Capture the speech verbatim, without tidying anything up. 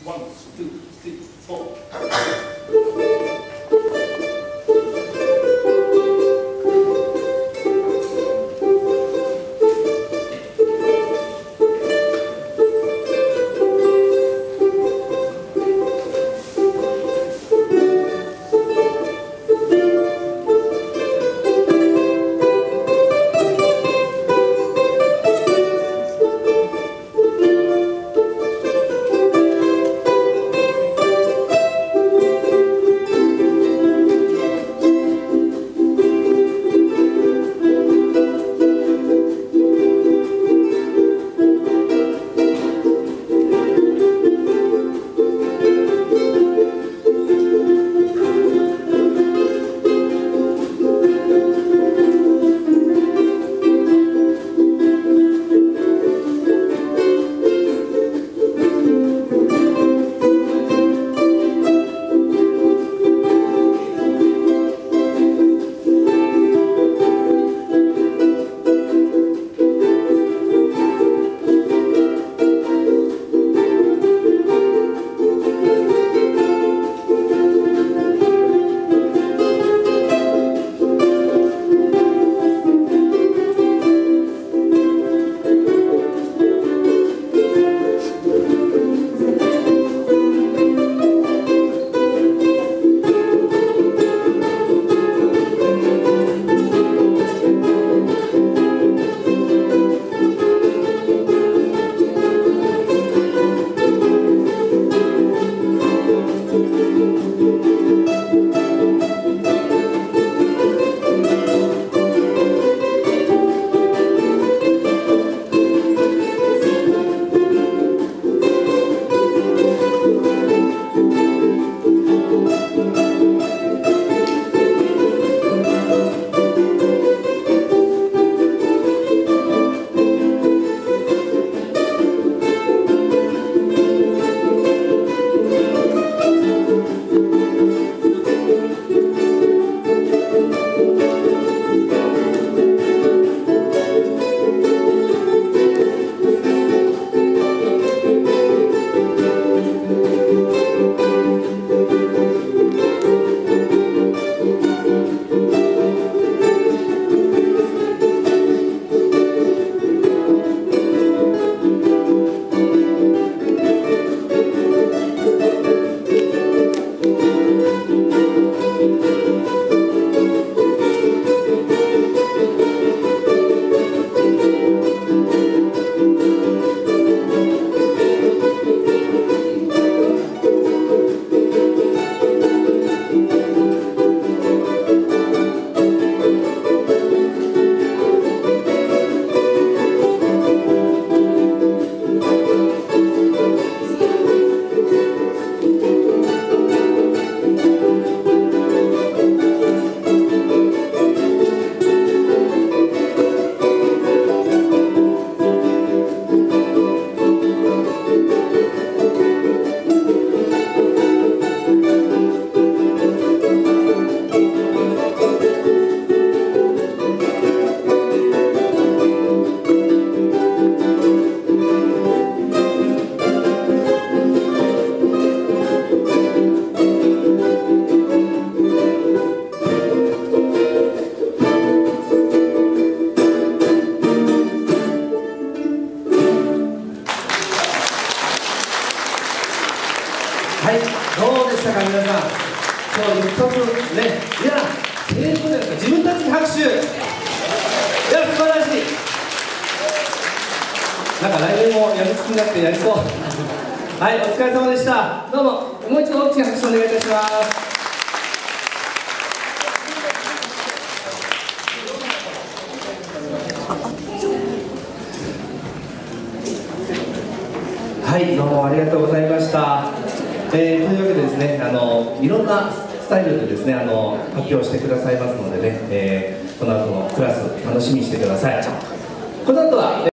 ワン、ツー、スリー、フォー。 はい、どうでしたか皆さん。今日一発ね、いや、成功じゃないですか。自分たちに拍手。いや、素晴らしい。なんか来年もやる気になってやりそう。はい、お疲れ様でした。どうも、もう一度大きな拍手お願いいたします。はい、どうもありがとうございました。えー、というわけでですね、あのいろんなスタイルでですね、あの発表してくださいますのでね、えー、この後のクラス楽しみにしてください。この後は